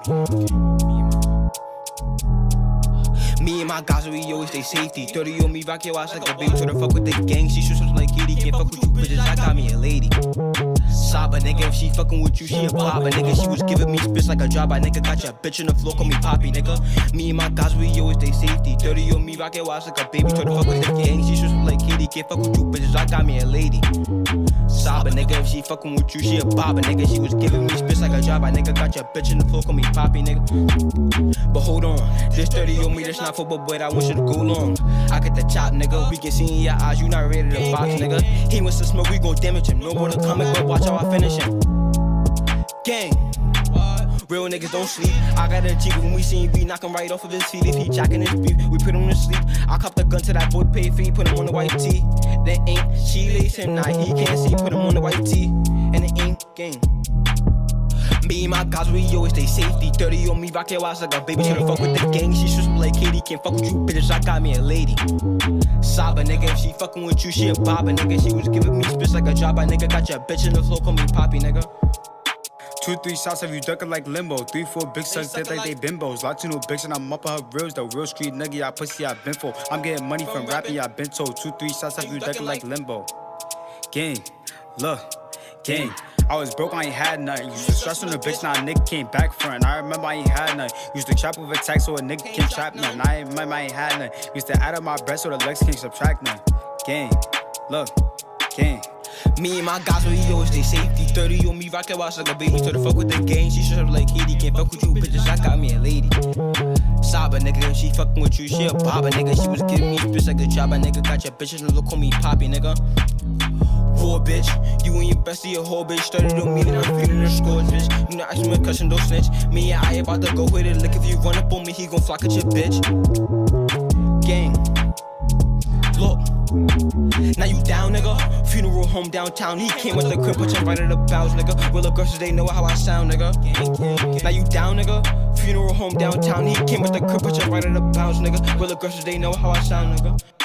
Me and my guys, we always stay safety. 30 on me, rock your ass like a baby. Try to fuck with the gang, she shoots like kitty. Can't fuck with you bitches, I got me a lady. Saba, nigga, if she fucking with you, she a papa, nigga. She was giving me spits like a drive-by, nigga. Got your bitch on the floor, call me Poppy, nigga. Me and my guys, we always stay safety. 30 on me, rock your ass like a baby. Try to fuck with the gang, she shoots like kitty. Can't fuck with you bitches, I got me a lady. Saba, nigga, if she fucking with you, she a papa, nigga. She was giving me spits like a drive-by, nigga. Got your bitch on the floor, call me Poppy, nigga. But hold on, this 30 on me, that's not football, but I want you to go long. I get the chop, nigga. We can see in your eyes, you not ready to box, nigga. He wants to smoke, we gon' damage him. No more to coming, but watch how I finish him. Gang, real niggas don't sleep. I got a G when we see him, we knock him right off of his feet. If he jacking his beef, we put him to sleep. I cop the gun to that boy, pay fee, put him on the white tee. That ain't she lace him, nah, he can't see, put him on the white tee. And it ain't gang. Me and my guys, we always stay safety. 30 on me, rock your ass like a baby. Try to fuck with the gang, she shoots like kitty. Can't fuck with you bitches, I got me a lady. Saba, nigga, if she fucking with you, she a baba, nigga. She was giving me spits like a drive-by, nigga. Got your bitch in the floor, call me Poppy, nigga. 2-3 shots have you ducking like limbo. 3-4 big sucks dead like they bimbos. Latino bitch and I'm up on her reels. The real street nigga, y'all pussy, I been for. I'm getting money from rapping, y'all been told. 2-3 shots have you ducking like limbo. Gang, look, gang. I was broke, I ain't had nothing. Used to stress on the bitch, now a nigga came back front. I remember I ain't had nothing. Used to trap with a tag so a nigga can't trap nothing. I remember I ain't had nothing. Used to add up my breath so the legs can't subtract nothing. Gang, look, gang. Me and my guys, we always stay safety. 30 on me, rock your ass like a baby. Try to fuck with the gang, she shut up like kitty. Can't fuck with you bitches, I got me a lady. Saba, nigga, if she fucking with you, she a baba, nigga. She was giving me spits like a drive-by, nigga. Got your bitches and look, call me Poppy, nigga. Poor bitch, you and your bestie a whole bitch. Started on me, then I'm feeling the scores, bitch. You know, I my cousin, don't snitch. Me and I about to go with it. Look, if you run up on me, he gon' flock at your bitch. Gang, look, now you down, nigga. Funeral home downtown. He came with the crib, put him right at the bounce, nigga. Real aggressive, they know how I sound, nigga. Now you down, nigga. Funeral home downtown. He came with the crib, put him right at the bounce, nigga. Real aggressive, they know how I sound, nigga.